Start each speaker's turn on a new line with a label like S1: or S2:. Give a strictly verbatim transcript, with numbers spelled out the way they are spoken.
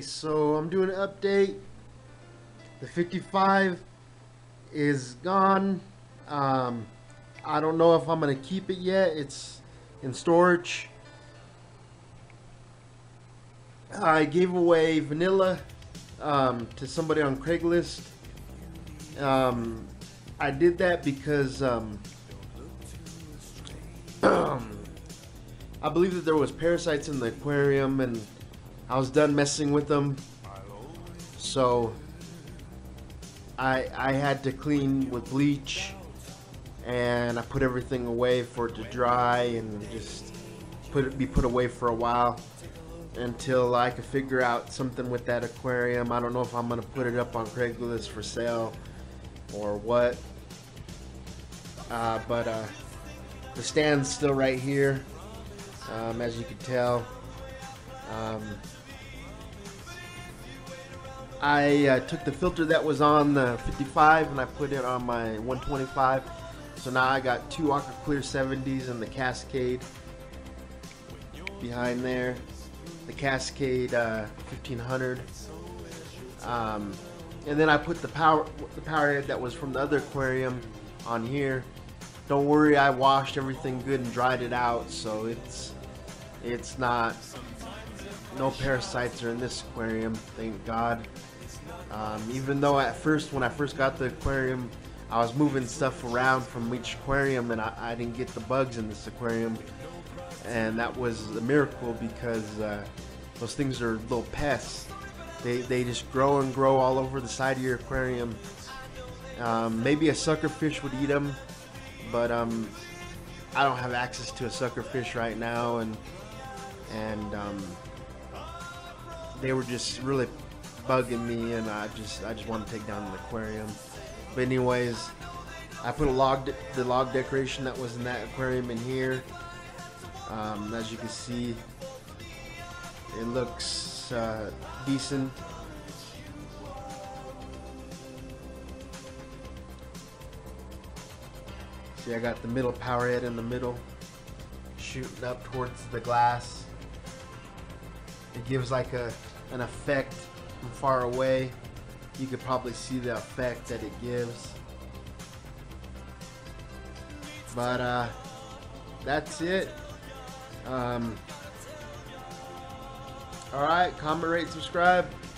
S1: Okay, so I'm doing an update. The fifty-five is gone. Um, I don't know if I'm gonna keep it yet. It's in storage. I gave away vanilla um, to somebody on Craigslist. Um, I did that because um, I believe that there was parasites in the aquarium, and I was done messing with them. So I I had to clean with bleach, and I put everything away for it to dry and just put it be put away for a while until I could figure out something with that aquarium. I don't know if I'm gonna put it up on Craigslist for sale or what, uh, but uh, the stand's still right here, um, as you can tell. Um, I uh, took the filter that was on the fifty-five and I put it on my one twenty-five. So now I got two Aqua Clear seventies and the Cascade behind there. The Cascade uh, fifteen hundred. Um, and then I put the power the power head that was from the other aquarium on here. Don't worry, I washed everything good and dried it out, so it's it's not, no parasites are in this aquarium, thank God. Um, even though at first, when I first got the aquarium, I was moving stuff around from each aquarium, and I, I didn't get the bugs in this aquarium, and that was a miracle because uh, those things are little pests. They, they just grow and grow all over the side of your aquarium. Um, maybe a sucker fish would eat them, but um, I don't have access to a sucker fish right now, and and um, they were just really bugging me, and I just I just want to take down the aquarium. But anyways, I put a log the log decoration that was in that aquarium in here. Um, as you can see, it looks uh, decent. See, I got the middle power head in the middle, shooting up towards the glass. It gives like a an effect from far away. You could probably see the effect that it gives. But uh, that's it. Um, Alright, comment, rate, subscribe.